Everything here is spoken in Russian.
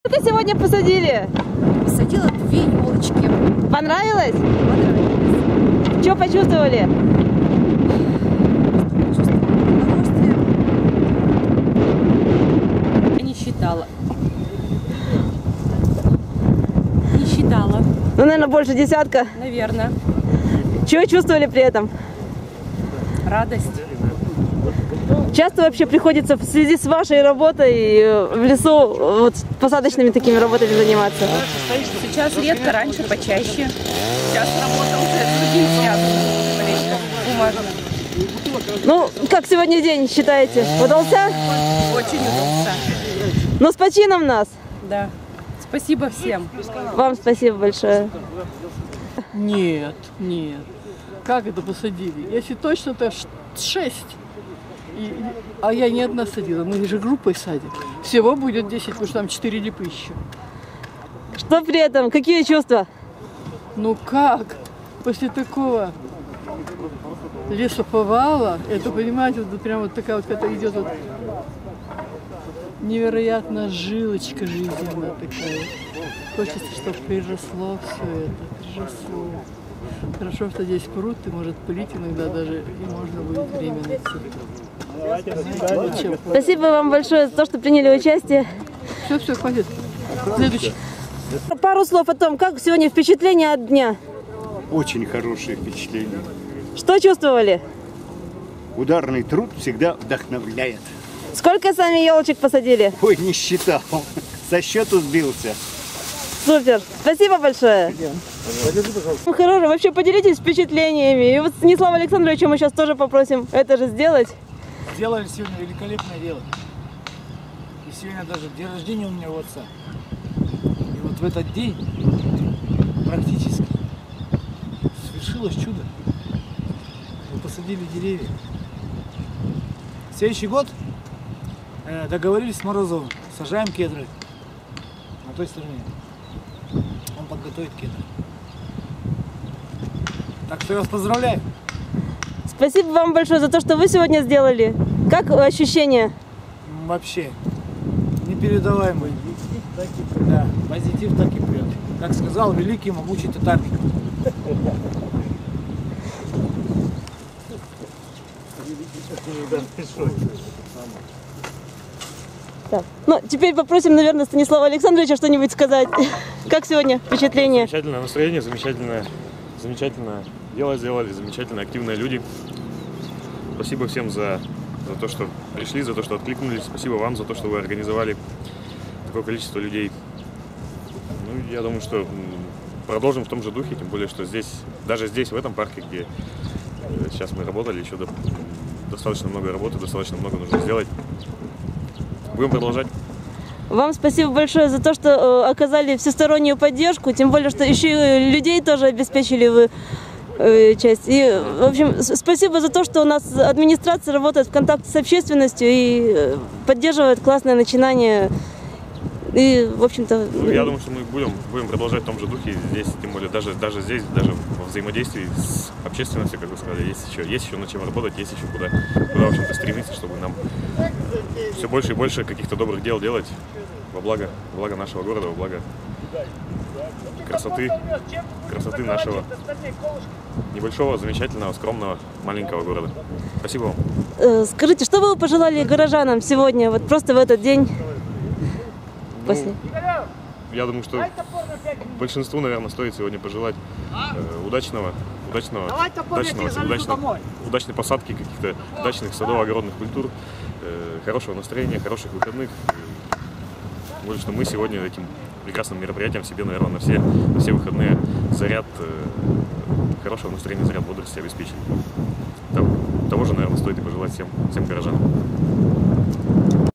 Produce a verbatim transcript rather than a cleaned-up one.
Что ты сегодня посадили? Посадила две елочки. Понравилось? Понравилось. Что почувствовали? Чувствовала удовольствие. Я не считала. Не считала. Ну, наверное, больше десятка. Наверное. Чего чувствовали при этом? Радость. Часто вообще приходится в связи с вашей работой в лесу вот посадочными такими работами заниматься? Сейчас редко, раньше почаще. Сейчас работа уже с другим связана. Бумажная. Ну, как сегодня день считаете? Удался? Очень удался. Ну, с почином нас. Да. Спасибо всем. Вам спасибо большое. Нет, нет. Как это посадили? Если точно, то шесть. И, а я не одна садила, мы же группой садим. Всего будет десять, потому что там четыре липы еще. Что при этом? Какие чувства? Ну как? После такого лесоповала, это, понимаете, вот прям вот такая вот, когда идет вот невероятно жилочка жизненная такая. Хочется, чтобы приросло все это, приросло. Хорошо, что здесь пруд, и может пылить иногда даже, и можно будет время найти. Спасибо вам большое за то, что приняли участие. Все, все, хватит. Следующий. Пару слов о том, как сегодня впечатление от дня. Очень хорошее впечатление. Что чувствовали? Ударный труд всегда вдохновляет. Сколько сами елочек посадили? Ой, не считал. Со счету сбился. Супер. Спасибо большое. Ну, хорошо, вообще поделитесь впечатлениями. И вот Станислава Александровича мы сейчас тоже попросим это же сделать. Сделали сегодня великолепное дело. И сегодня даже день рождения у меня у отца. И вот в этот день практически свершилось чудо. Мы посадили деревья. В следующий год э, договорились с Морозовым. Сажаем кедры на той стороне. Он подготовит кедры. Так что я вас поздравляю. Спасибо вам большое за то, что вы сегодня сделали. Как ощущения? Вообще непередаваемый. Да, позитив так и прет. Как сказал великий могучий татарник. Так. Ну, теперь попросим, наверное, Станислава Александровича что-нибудь сказать. Как сегодня впечатление? Замечательное настроение, замечательное, замечательное дело сделали, замечательные активные люди. Спасибо всем за, за то, что пришли, за то, что откликнулись. Спасибо вам за то, что вы организовали такое количество людей. Ну, я думаю, что продолжим в том же духе, тем более, что здесь, даже здесь, в этом парке, где сейчас мы работали, еще достаточно много работы, достаточно много нужно сделать. Будем продолжать. Вам спасибо большое за то, что э, оказали всестороннюю поддержку, тем более, что еще и людей тоже обеспечили вы э, часть. И, в общем, спасибо за то, что у нас администрация работает в контакте с общественностью и э, поддерживает классное начинание. И, в общем-то... Ну, я думаю, что мы будем, будем продолжать в том же духе здесь, тем более даже, даже здесь, даже во взаимодействии с общественностью, как вы сказали, есть еще, есть еще над чем работать, есть еще куда, куда в общем-то, стремиться, чтобы нам все больше и больше каких-то добрых дел делать во благо, во благо нашего города, во благо красоты, красоты нашего небольшого, замечательного, скромного, маленького города. Спасибо вам. Скажите, что вы пожелали горожанам сегодня, вот просто в этот день? После. Ну, я думаю, что большинству, наверное, стоит сегодня пожелать э, удачного, удачного, удачного, удачного, удачной посадки каких-то удачных садово-огородных культур, э, хорошего настроения, хороших выходных. Тем более, что мы сегодня этим прекрасным мероприятием себе, наверное, на все, на все выходные заряд э, хорошего настроения, заряд бодрости обеспечили. Того же, наверное, стоит и пожелать всем, всем горожанам.